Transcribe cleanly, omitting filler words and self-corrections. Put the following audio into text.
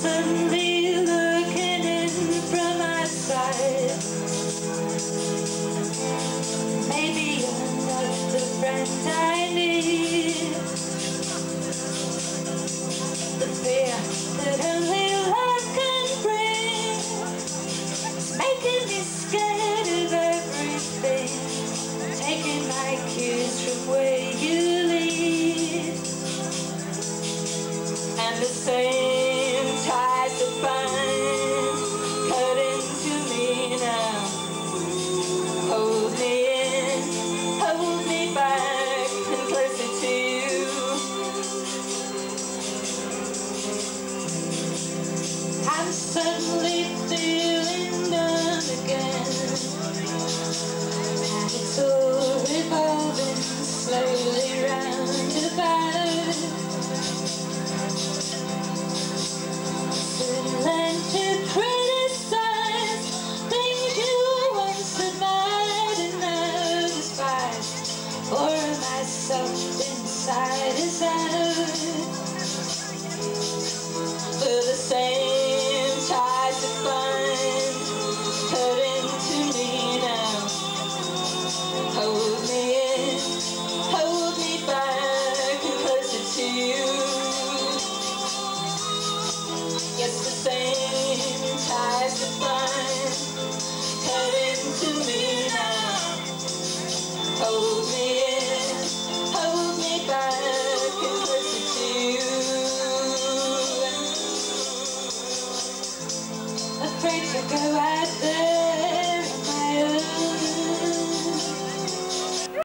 suddenly looking in from outside. Maybe you're not the friend I need. The fear that only love can bring is making me scared of everything, taking my cues from where you lead. And the same ties that bind cut into me now. Hold me in, hold me back and closer to you. I'm suddenly